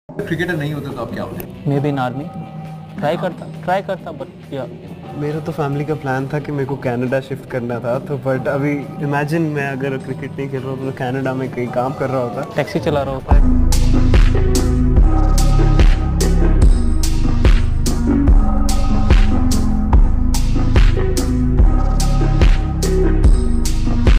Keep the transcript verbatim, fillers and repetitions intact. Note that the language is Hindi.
क्रिकेटर नहीं होते तो आप क्या होते? May be in army. Try करता ट्राई करता बट या मेरा तो फैमिली का प्लान था कि मेरे को कनाडा शिफ्ट करना था, तो बट अभी इमेजिन मैं अगर क्रिकेट नहीं खेल रहा हूँ तो कनाडा में कहीं काम कर रहा होता। टैक्सी चला रहा होता है।